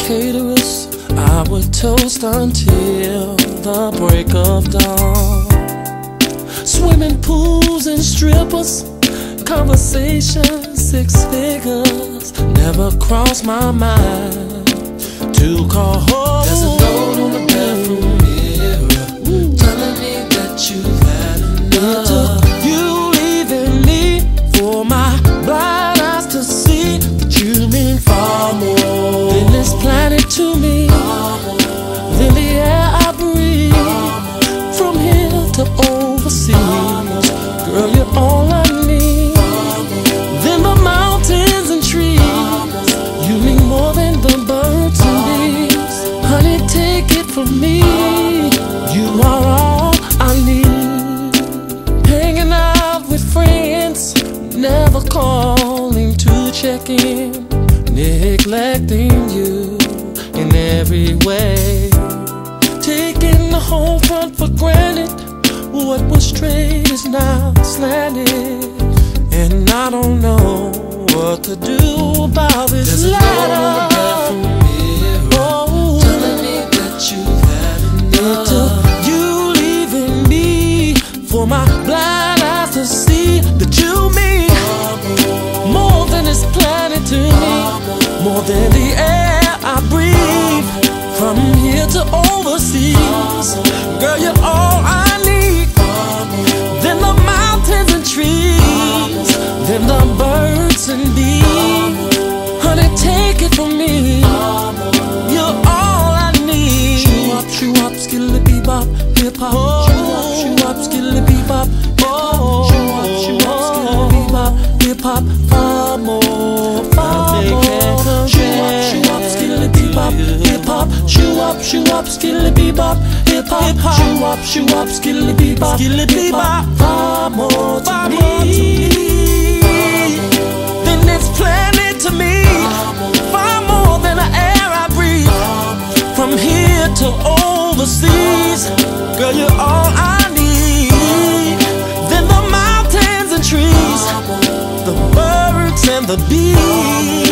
caterers, I would toast until the break of dawn. Swimming pools and strippers, conversations, six figures, never crossed my mind to call home. There's a note on the bedroom mirror telling me that you've had enough. It took you leaving me for my blind eyes to see that you mean far more than this planet to me, than the air I breathe, from here to overseas. Girl, you're all I need, than the mountains and trees. You mean more than the birds and bees. Honey, take it from me, you are all I need. Hanging out with friends, never calling to check in, neglecting you in every way, taking the whole front for granted. What was straight is now slanted, and I don't know what to do about this ladder. Oh, telling me that you've had enough. It took you leaving me for my blind eyes to see that you mean more than this planet to me, more than the air I breathe, from here to overseas. Girl, you're all I need, than the mountains and trees, than the birds and bees. Honey, take it from me, you're all I need. Shoo up, skilly bebop, hip hop. Shoo up, skilly bebop, oh. Shoo up, skilly bebop, hip hop. Far more, far more. Shoo up, skilly bebop, hip hop. Shoo up, skilly bebop, hip hop. Shoo up, skilly bebop, far more to me than this planet to me, far more than the air I breathe, from here to overseas. Girl, you're all I need, than the mountains and trees, the birds and the bees.